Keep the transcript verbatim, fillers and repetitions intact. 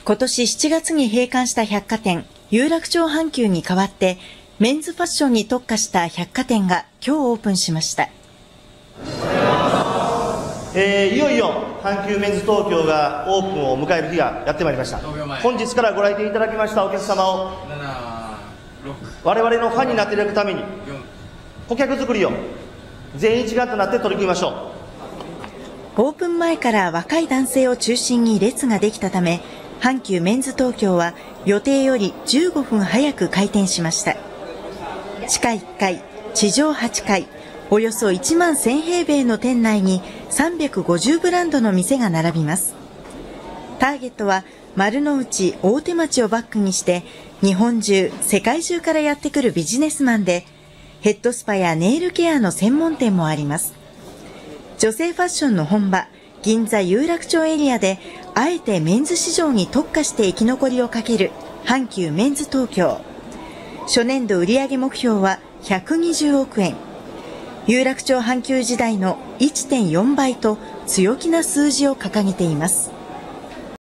今年しちがつに閉館した百貨店、有楽町阪急に代わって、メンズファッションに特化した百貨店が今日オープンしました。 えー、いよいよ阪急メンズ東京がオープンを迎える日がやってまいりました。本日からご来店いただきましたお客様を我々のファンになっていただくために顧客作りを全員一丸となって取り組みましょう。オープン前から若い男性を中心に列ができたため、阪急メンズ東京は予定よりじゅうごふん早く開店しました。地下いっかい、地上はちかい、およそいちまんせん平米の店内にさんびゃくごじゅうブランドの店が並びます。ターゲットは丸の内、大手町をバックにして日本中、世界中からやってくるビジネスマンで、ヘッドスパやネイルケアの専門店もあります。女性ファッションの本場、銀座有楽町エリアであえてメンズ市場に特化して生き残りをかける阪急メンズ東京。初年度売上目標はひゃくにじゅうおくえん。有楽町阪急時代の いってんよんばいと強気な数字を掲げています。